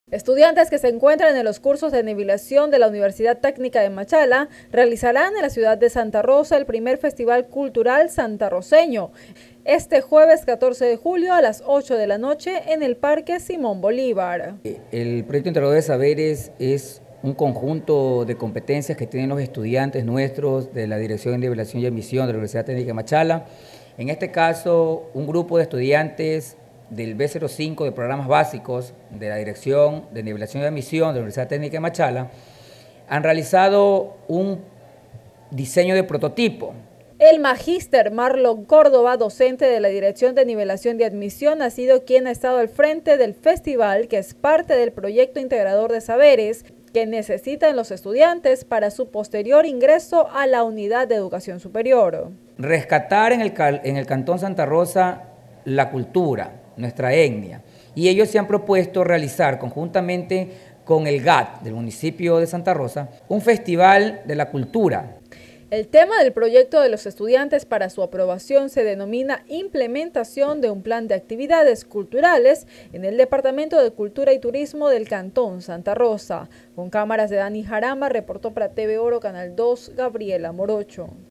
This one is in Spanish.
Estudiantes que se encuentran en los cursos de nivelación de la Universidad Técnica de Machala realizarán en la ciudad de Santa Rosa el primer Festival Cultural Santarroceño, este jueves 14 de julio a las 8 de la noche en el Parque Simón Bolívar. El proyecto Integrador de Saberes es un conjunto de competencias que tienen los estudiantes nuestros de la Dirección de Nivelación y Admisión de la Universidad Técnica de Machala. En este caso, un grupo de estudiantes del B05 de programas básicos de la Dirección de Nivelación y Admisión de la Universidad Técnica de Machala han realizado un diseño de prototipo. El magíster Marlon Córdoba, docente de la Dirección de Nivelación de Admisión, ha sido quien ha estado al frente del festival, que es parte del proyecto Integrador de Saberes que necesitan los estudiantes para su posterior ingreso a la unidad de educación superior. Rescatar en el Cantón Santa Rosa la cultura, nuestra etnia, y ellos se han propuesto realizar conjuntamente con el GAT del municipio de Santa Rosa un festival de la cultura. El tema del proyecto de los estudiantes para su aprobación se denomina Implementación de un plan de actividades culturales en el Departamento de Cultura y Turismo del Cantón Santa Rosa. Con cámaras de Dani Jarama, reportó para TV Oro Canal 2, Gabriela Morocho.